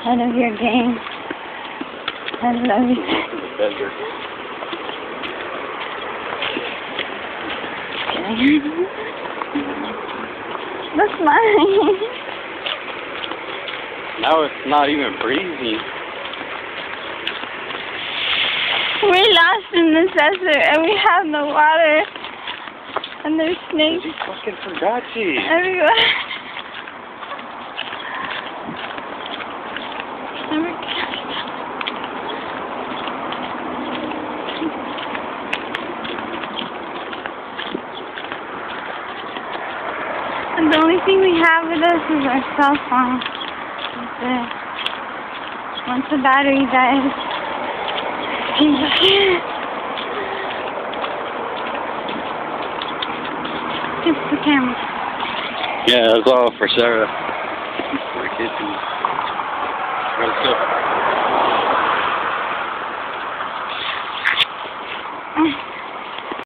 Head of your game. Head of everything. Desert. Okay. That's mine. Now it's not even breezy. We're lost in the desert and we have no water. And there's snakes You fucking forgot you. everywhere. And the only thing we have with us is our cell phone. That's it. Once the battery dies, just the camera. Yeah, that's all for Sarah. For kitchen. Let's go.